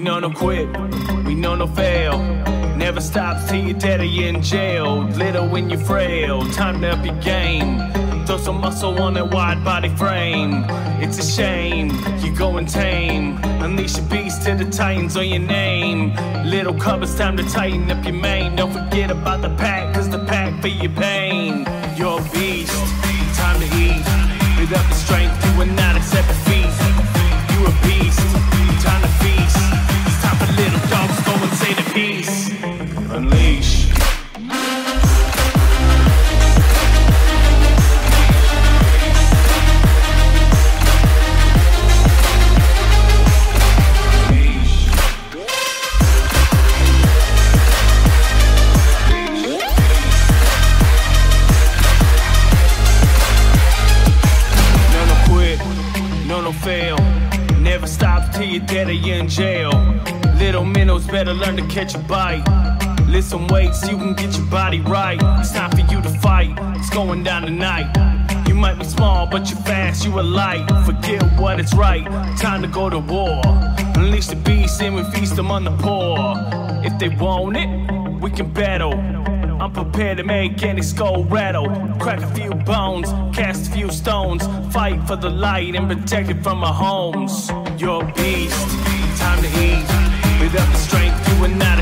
know no quit, we know no fail. Never stops till you're dead or you're in jail. Little when you're frail, time to up your game. Throw some muscle on that wide body frame. It's a shame, you're going tame. Unleash your beast till the titans on your name. Little cub, it's time to tighten up your mane. Don't forget about the pack, cause the pack for your pain. You're a beast, time to eat. Build up the strength, you will not accept defeat. You a beast, time to feast. It's time for little dogs, go and say the peace. Unleash. Fail. Never stops till you're dead or you're in jail. Little minnows better learn to catch a bite. Lift some weights, you can get your body right. It's time for you to fight, it's going down tonight. You might be small, but you're fast, you are light. Forget what it's right, time to go to war. Unleash the beast and we feast them on the poor. If they want it, we can battle. I'm prepared to make any skull rattle. Crack a few bones, cast a few stones. Fight for the light and protect it from our homes. You're a beast, time to eat. Build up the strength, you are not